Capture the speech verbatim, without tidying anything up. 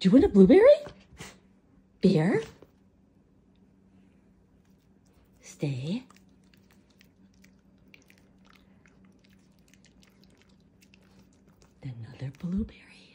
Do you want a blueberry? Bear? Stay. Another blueberry.